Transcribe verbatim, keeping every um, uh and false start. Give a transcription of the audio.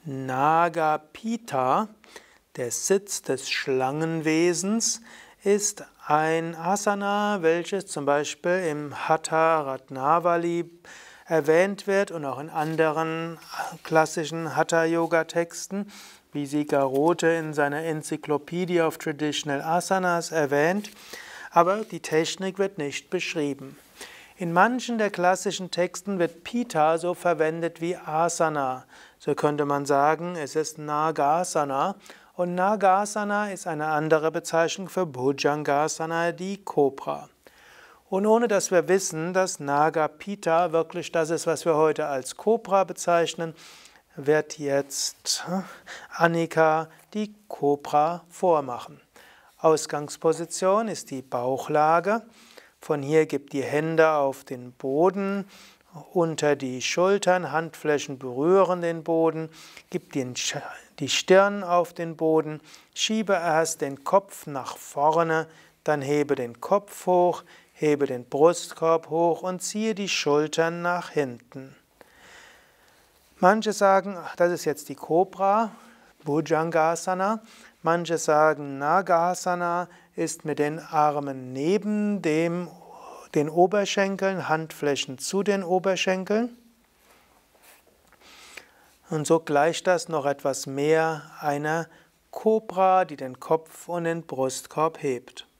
Nagapita, der Sitz des Schlangenwesens, ist ein Asana, welches zum Beispiel im Hatha Ratnavali erwähnt wird und auch in anderen klassischen Hatha-Yoga-Texten, wie sie Garote in seiner Encyclopedia of Traditional Asanas erwähnt, aber die Technik wird nicht beschrieben. In manchen der klassischen Texten wird Pita so verwendet wie Asana. So könnte man sagen, es ist Nagasana. Und Nagasana ist eine andere Bezeichnung für Bhujangasana, die Kobra. Und ohne dass wir wissen, dass Nagapita wirklich das ist, was wir heute als Kobra bezeichnen, wird jetzt Annika die Kobra vormachen. Ausgangsposition ist die Bauchlage. Von hier gib die Hände auf den Boden, unter die Schultern, Handflächen berühren den Boden, gib die Stirn auf den Boden, schiebe erst den Kopf nach vorne, dann hebe den Kopf hoch, hebe den Brustkorb hoch und ziehe die Schultern nach hinten. Manche sagen, das ist jetzt die Kobra, Bhujangasana. Manche sagen, Nagasana ist mit den Armen neben dem, den Oberschenkeln, Handflächen zu den Oberschenkeln. Und so gleicht das noch etwas mehr einer Kobra, die den Kopf und den Brustkorb hebt.